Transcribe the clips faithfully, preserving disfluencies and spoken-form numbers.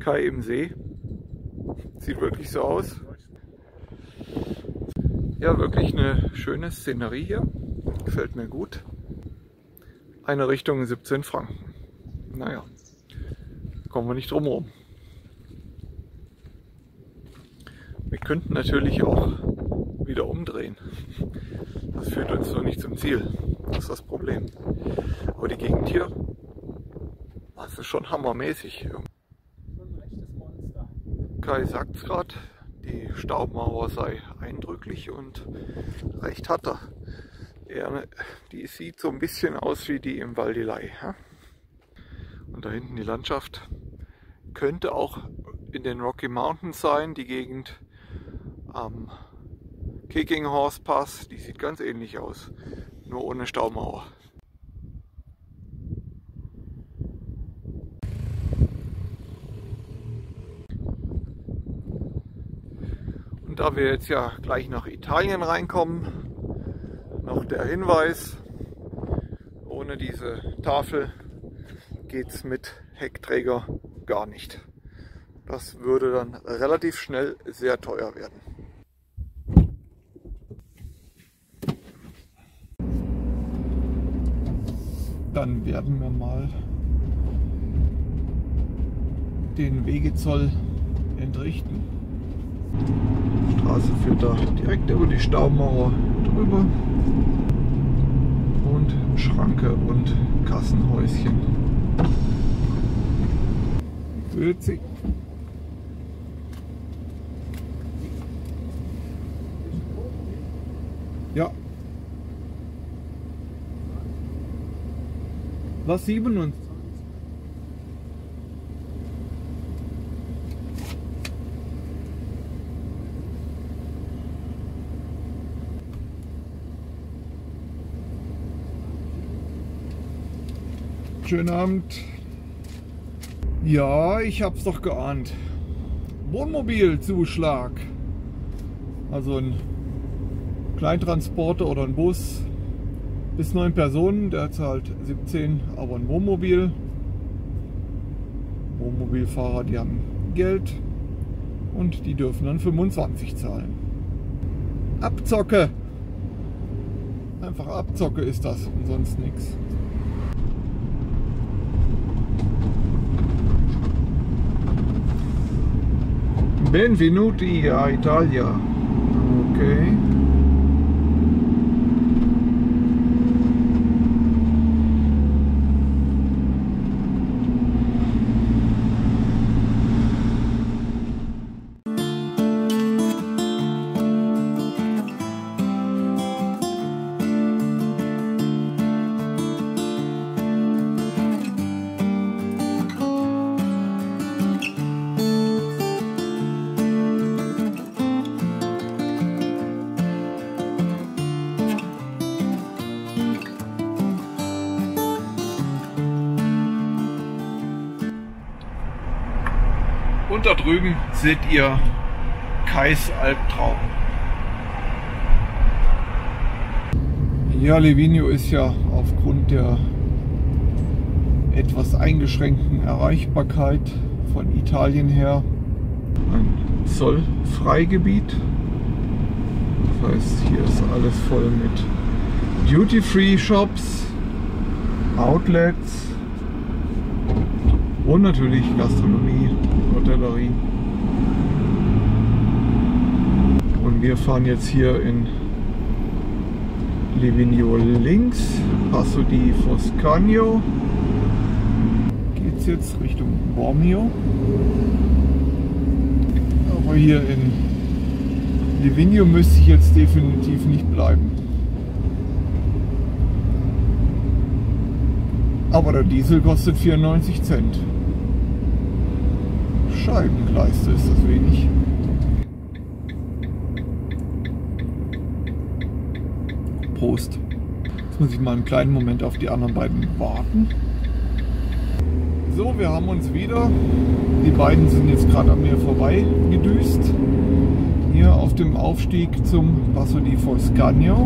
Kai im See. Sieht wirklich so aus. Ja, wirklich eine schöne Szenerie hier. Gefällt mir gut. Eine Richtung siebzehn Franken. Naja, kommen wir nicht drum herum. Wir könnten natürlich auch wieder umdrehen. Das führt uns noch nicht zum Ziel. Das ist das Problem. Aber die Gegend hier, das ist schon hammermäßig. Kai sagt es gerade, die Staumauer sei eindrücklich und recht hat er. er. Die sieht so ein bisschen aus wie die im Val di Lei. Ja? Und da hinten die Landschaft könnte auch in den Rocky Mountains sein, die Gegend am Kicking Horse Pass, die sieht ganz ähnlich aus, nur ohne Staumauer. Und da wir jetzt ja gleich nach Italien reinkommen, noch der Hinweis, ohne diese Tafel geht es mit Heckträger gar nicht. Das würde dann relativ schnell sehr teuer werden. Dann werden wir mal den Wegezoll entrichten. Die Straße führt da direkt über die Staumauer drüber und Schranke und Kassenhäuschen. Witzig. Ja. Was siebenundzwanzig? Schönen Abend. Ja, ich hab's doch geahnt. Wohnmobilzuschlag. Also ein Kleintransporter oder ein Bus. Bis neun Personen, der zahlt siebzehn, aber ein Wohnmobil. Wohnmobilfahrer, die haben Geld und die dürfen dann fünfundzwanzig zahlen. Abzocke! Einfach Abzocke ist das und sonst nichts. Benvenuti a Italia. Okay. Und da drüben seht ihr Kais Albtraum. Ja, Livigno ist ja aufgrund der etwas eingeschränkten Erreichbarkeit von Italien her ein Zollfreigebiet. Das heißt, hier ist alles voll mit Duty-Free-Shops, Outlets und natürlich Gastronomie, Hotellerie. Und wir fahren jetzt hier in Livigno links, Passo di Foscagno. Geht's jetzt Richtung Bormio. Aber hier in Livigno müsste ich jetzt definitiv nicht bleiben. Aber der Diesel kostet vierundneunzig Cent. Scheibengleiste ist das wenig. Prost. Jetzt muss ich mal einen kleinen Moment auf die anderen beiden warten. So, wir haben uns wieder. Die beiden sind jetzt gerade an mir vorbei gedüst. Hier auf dem Aufstieg zum Passo di Foscagno.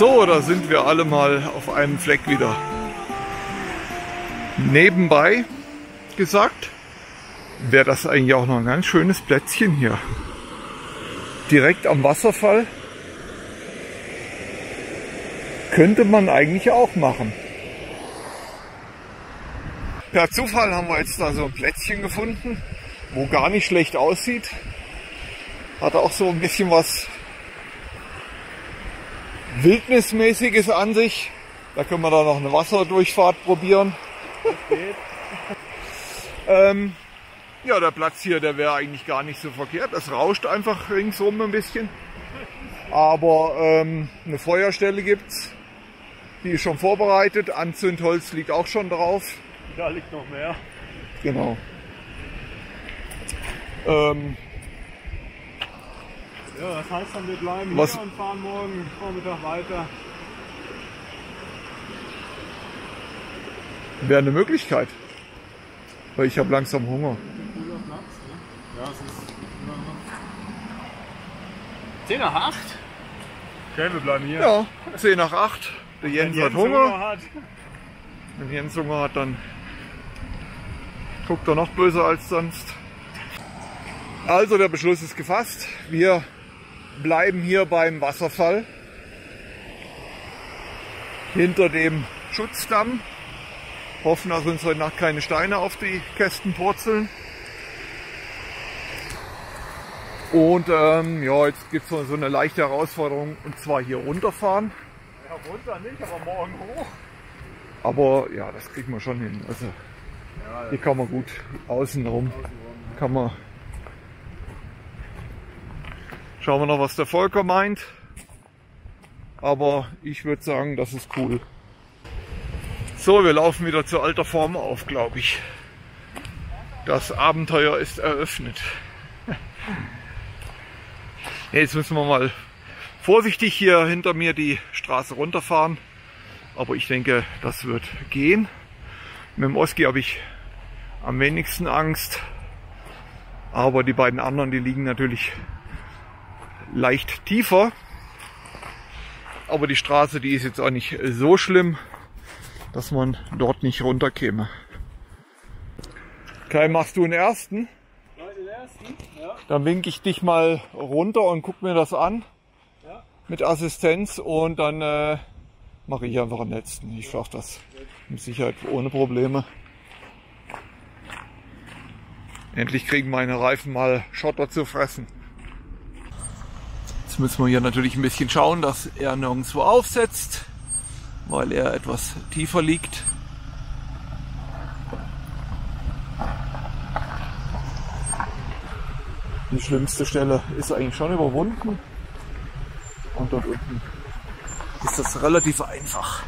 So, da sind wir alle mal auf einem Fleck wieder. Nebenbei gesagt, wäre das eigentlich auch noch ein ganz schönes Plätzchen hier. Direkt am Wasserfall. Könnte man eigentlich auch machen. Per Zufall haben wir jetzt da so ein Plätzchen gefunden, wo gar nicht schlecht aussieht. Hat auch so ein bisschen was Wildnismäßiges an sich. Da können wir da noch eine Wasserdurchfahrt probieren. ähm, ja, der Platz hier, der wäre eigentlich gar nicht so verkehrt. Das rauscht einfach ringsum ein bisschen. Aber ähm, eine Feuerstelle gibt's. Die ist schon vorbereitet. Anzündholz liegt auch schon drauf. Da liegt noch mehr. Genau. Ähm, ja, das heißt dann, wir bleiben was, hier und fahren morgen Vormittag weiter. Wäre eine Möglichkeit. Weil ich habe langsam Hunger. Cooler Platz, ne? Ja, es ist zehn nach acht. Okay, wir bleiben hier. Ja, zehn nach acht. Der Jens, Wenn hat Jens Hunger. Hunger hat. Wenn Jens Hunger hat, dann guckt er noch böser als sonst. Also der Beschluss ist gefasst. Wir bleiben hier beim Wasserfall. Hinter dem Schutzdamm. Hoffen, dass uns heute Nacht keine Steine auf die Kästen purzeln. Und ähm, ja, jetzt gibt es so eine leichte Herausforderung, und zwar hier runterfahren. Ja, runter nicht, aber morgen hoch. Aber ja, das kriegen wir schon hin. Also Ja, hier kann man gut außen rum. Kann man. Schauen wir noch, was der Volker meint. Aber ich würde sagen, das ist cool. So, wir laufen wieder zu alter Form auf, glaube ich. Das Abenteuer ist eröffnet. Jetzt müssen wir mal vorsichtig hier hinter mir die Straße runterfahren. Aber ich denke, das wird gehen. Mit dem Oski habe ich am wenigsten Angst. Aber die beiden anderen, die liegen natürlich leicht tiefer. Aber die Straße, die ist jetzt auch nicht so schlimm, dass man dort nicht runterkäme. Kai, machst du den ersten? Den ersten? Ja. Dann winke ich dich mal runter und guck mir das an. Ja. Mit Assistenz, und dann äh, mache ich einfach den letzten. Ich schaffe das mit Sicherheit ohne Probleme. Endlich kriegen meine Reifen mal Schotter zu fressen. Jetzt müssen wir hier natürlich ein bisschen schauen, dass er nirgendwo aufsetzt, weil er etwas tiefer liegt. Die schlimmste Stelle ist eigentlich schon überwunden. Und dort unten ist das relativ einfach.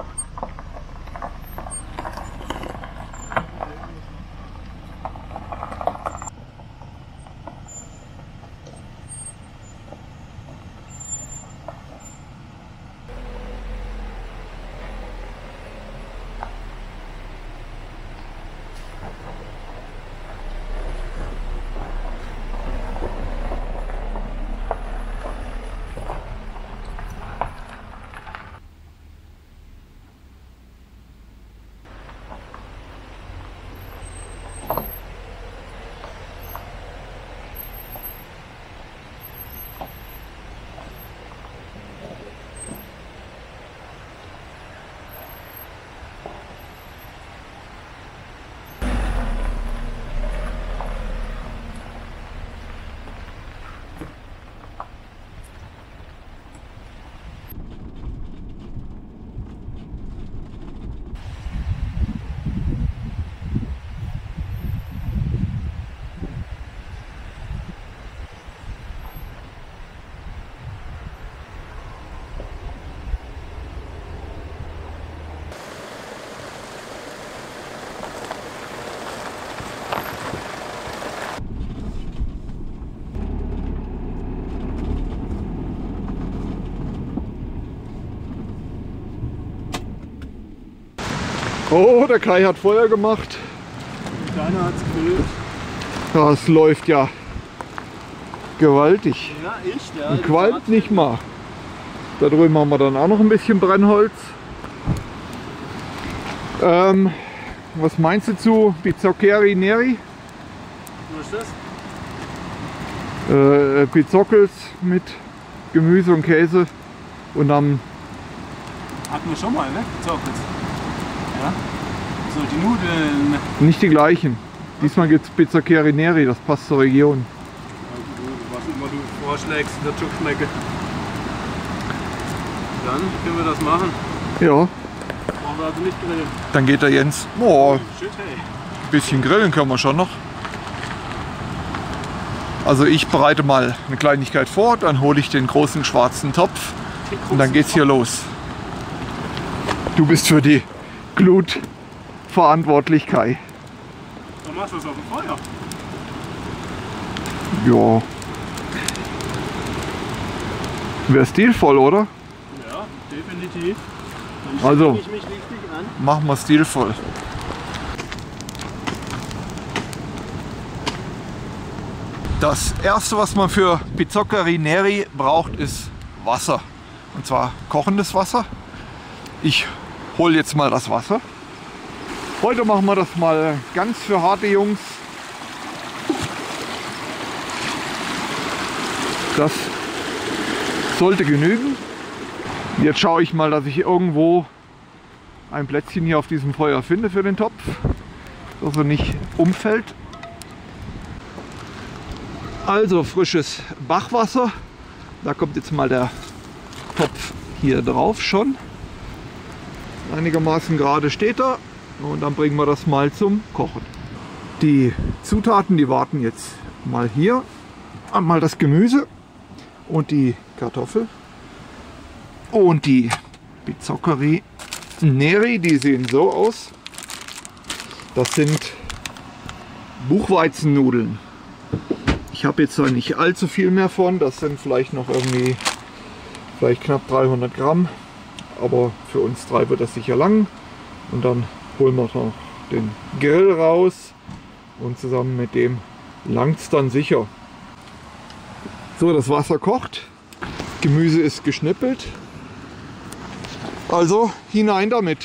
Oh, der Kai hat Feuer gemacht. Deiner hat's gegrillt. Das läuft ja gewaltig. Ja, ich, der Und qualmt nicht mal. Da drüben haben wir dann auch noch ein bisschen Brennholz. Ähm, was meinst du zu Pizzoccheri Neri? Was ist das? Äh, Pizzockels mit Gemüse und Käse und dann... Hatten wir schon mal, ne? Pizzockels. Ja. So, die Nudeln. Nicht die gleichen. Diesmal gibt es Pizzoccheri Neri, das passt zur Region. Was immer du vorschlägst, wird schon schmecken. Dann können wir das machen. Ja. Brauchen wir also nicht grillen. Dann geht der Jens. Oh, Shit, hey. ein bisschen grillen können wir schon noch. Also ich bereite mal eine Kleinigkeit vor, dann hole ich den großen schwarzen Topf und dann geht's hier los. Du bist für die Glut verantwortlich, Kai. Dann machst du das auf dem Feuer. Ja. Wäre stilvoll, oder? Ja, definitiv. Dann Also, ich mich richtig an. machen wir stilvoll. Das erste, was man für Pizzoccheri Neri braucht, ist Wasser. Und zwar kochendes Wasser. Ich hole jetzt mal das Wasser. Heute machen wir das mal ganz für harte Jungs. Das sollte genügen. Jetzt schaue ich mal, dass ich irgendwo ein Plätzchen hier auf diesem Feuer finde für den Topf, dass er nicht umfällt. Also frisches Bachwasser. Da kommt jetzt mal der Topf hier drauf schon. Einigermaßen gerade steht er. Und dann bringen wir das mal zum Kochen. Die Zutaten, die warten jetzt mal hier. Einmal das Gemüse und die Kartoffel und die Pizzoccheri Neri, die sehen so aus. Das sind Buchweizennudeln. Ich habe jetzt da nicht allzu viel mehr von. Das sind vielleicht noch irgendwie vielleicht knapp dreihundert Gramm. Aber für uns drei wird das sicher lang. Und dann holen wir noch den Grill raus und zusammen mit dem langt es dann sicher. So, das Wasser kocht, Gemüse ist geschnippelt, also hinein damit.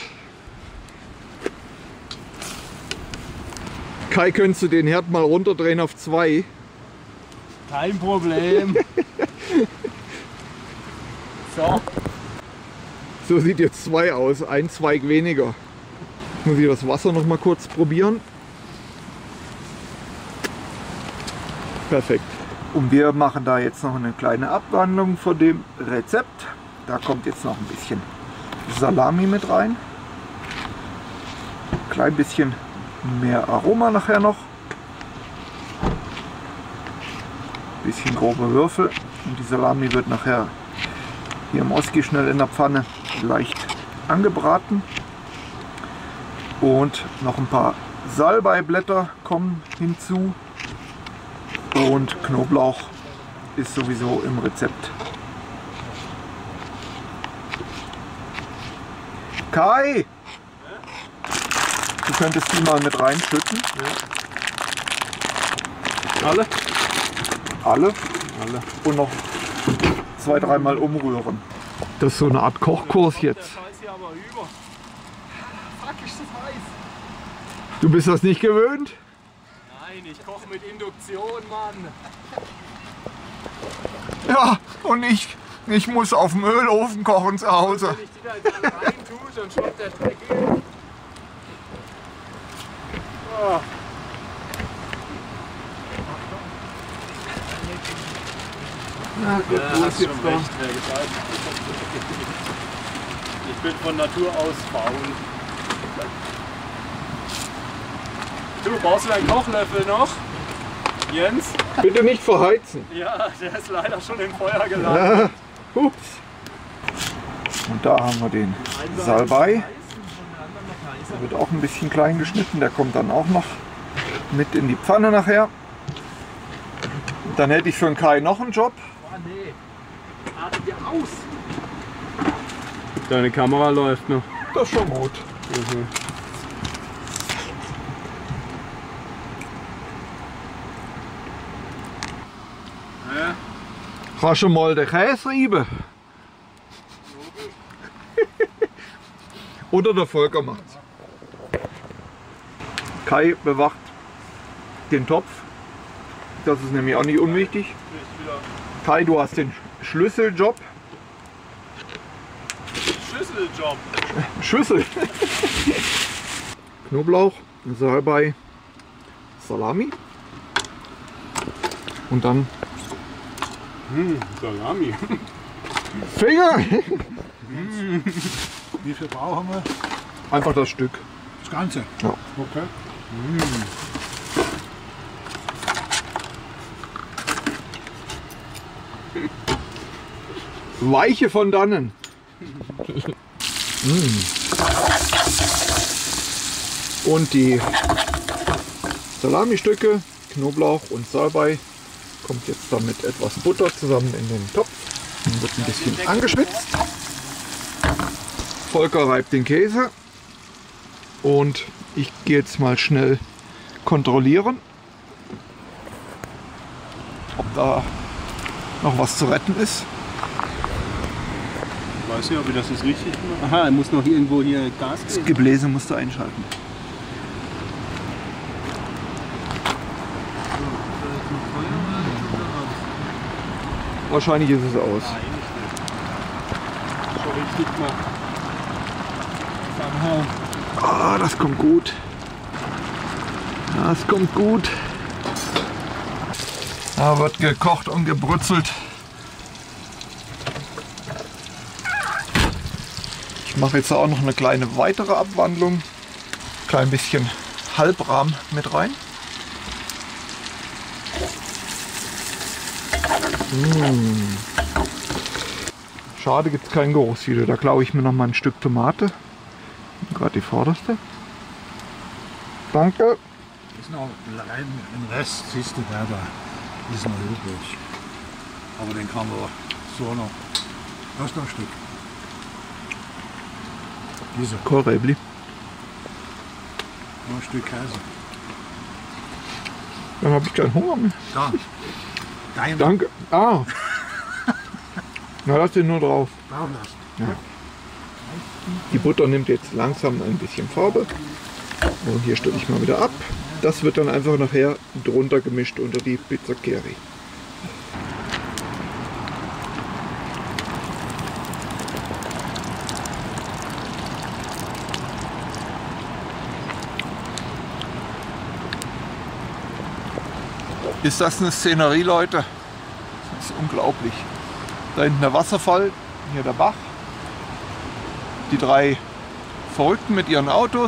Kai, könntest du den Herd mal runterdrehen auf zwei? Kein Problem. So. So sieht jetzt zwei aus, ein Zweig weniger. Muss ich das Wasser noch mal kurz probieren. Perfekt. Und wir machen da jetzt noch eine kleine Abwandlung von dem Rezept. Da kommt jetzt noch ein bisschen Salami mit rein. Ein klein bisschen mehr Aroma nachher noch. Ein bisschen grobe Würfel. Und die Salami wird nachher hier im Oski schnell in der Pfanne leicht angebraten. Und noch ein paar Salbeiblätter kommen hinzu. Und Knoblauch ist sowieso im Rezept. Kai! Du könntest die mal mit reinschütten. Ja. Alle? Alle? Alle. Und noch zwei, dreimal umrühren. Das ist so eine Art Kochkurs jetzt. Du bist das nicht gewöhnt? Nein, ich koche mit Induktion, Mann. Ja, und ich, ich muss auf dem Ölofen kochen zu Hause. Wenn ich die da dann rein tue, dann schwappt der Dreck hin. Oh. Na gut, Ja, du hast hast jetzt schon da. recht, Herr Gestalter. Ich bin von Natur aus faul. Du, brauchst du einen Kochlöffel noch? Jens? Bitte nicht verheizen. Ja, der ist leider schon im Feuer gelandet. Ja, ups. Und da haben wir den Salbei. Der wird auch ein bisschen klein geschnitten. Der kommt dann auch noch mit in die Pfanne nachher. Dann hätte ich für den Kai noch einen Job. Oh nee, atme dir aus. Deine Kamera läuft noch. Das ist schon gut. Mhm. Kannst du mal den Käse reiben? Oder der Volker macht's. Kai bewacht den Topf. Das ist nämlich auch nicht unwichtig. Kai, du hast den Schlüsseljob. Schlüsseljob. Schüssel. Knoblauch, Salbei, Salami. Und dann Hm, Salami. Finger. Wie viel brauchen wir? Einfach das Stück. Das Ganze? Ja. Okay. Weiche von dannen. Und die Salamistücke, Knoblauch und Salbei kommt jetzt dann mit etwas Butter zusammen in den Topf. Dann wird ein bisschen angeschwitzt. Volker reibt den Käse und ich gehe jetzt mal schnell kontrollieren, ob da noch was zu retten ist. Ich weiß nicht, ob ich das jetzt richtig mache. Aha, er muss noch irgendwo hier Gas geben. Das Gebläse musst du einschalten. Wahrscheinlich ist es aus. Schon richtig gemacht. Anhauen. Ah, das kommt gut. Das kommt gut. Da wird gekocht und gebrutzelt. Ich mache jetzt auch noch eine kleine weitere Abwandlung. Klein bisschen Halbrahm mit rein. Mmh. Schade, gibt es kein Geruchsvideo. Da klaue ich mir noch mal ein Stück Tomate. Gerade die vorderste. Danke. Ist noch ein Rest, siehst du, der da ist noch übrig. Aber den kann man so noch. Das ist noch ein Stück. Dieser. Kohlräbli. Noch ein Stück Käse. Dann habe ich keinen Hunger mehr. Da. Dein Danke. Ah. Na, lass den nur drauf. Drauf lassen. Ja. Die Butter nimmt jetzt langsam ein bisschen Farbe. Und hier stelle ich mal wieder ab. Das wird dann einfach nachher drunter gemischt unter die Pizza Keri. Ist das eine Szenerie, Leute? Das ist unglaublich. Da hinten der Wasserfall, hier der Bach. Die drei Verrückten mit ihren Autos.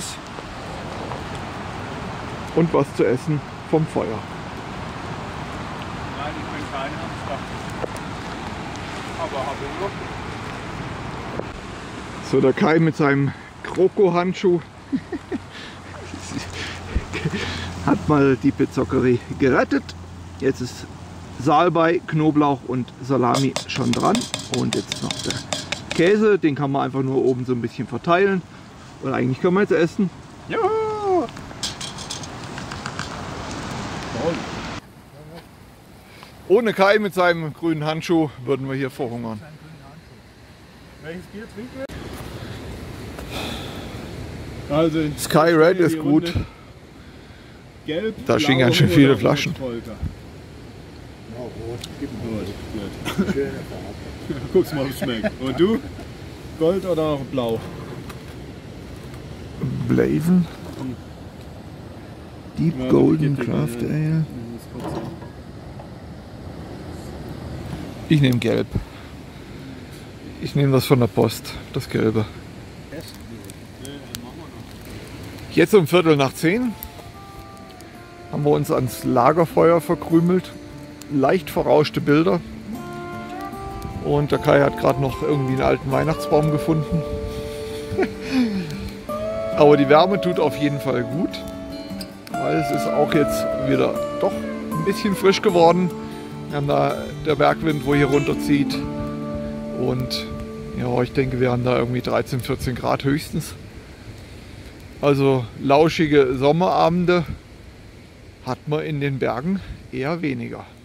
Und was zu essen vom Feuer. Nein, ich bin kein Hamster. Aber habe Hunger. So, der Kai mit seinem Kroko-Handschuh hat mal die Pizzackerie gerettet. Jetzt ist Salbei, Knoblauch und Salami schon dran. Und jetzt noch der Käse, den kann man einfach nur oben so ein bisschen verteilen. Und eigentlich können wir jetzt essen. Ja! Ohne Kai mit seinem grünen Handschuh würden wir hier verhungern. Welches Bier trinken wir? Also Sky Red ist gut. Gelb, Da stehen ganz schön viele Flaschen. Guck's mal, wie es schmeckt. Und du? Gold oder blau? Blazen. Deep Ja, Golden die Craft Kette, Ale. Ich nehme gelb. Ich nehme das von der Post, das gelbe. Jetzt um Viertel nach zehn haben wir uns ans Lagerfeuer verkrümelt. Leicht verrauschte Bilder. Und der Kai hat gerade noch irgendwie einen alten Weihnachtsbaum gefunden. Aber die Wärme tut auf jeden Fall gut. Weil es ist auch jetzt wieder doch ein bisschen frisch geworden. Wir haben da der Bergwind, wo hier runterzieht. Und ja, ich denke, wir haben da irgendwie dreizehn, vierzehn Grad höchstens. Also lauschige Sommerabende hat man in den Bergen eher weniger.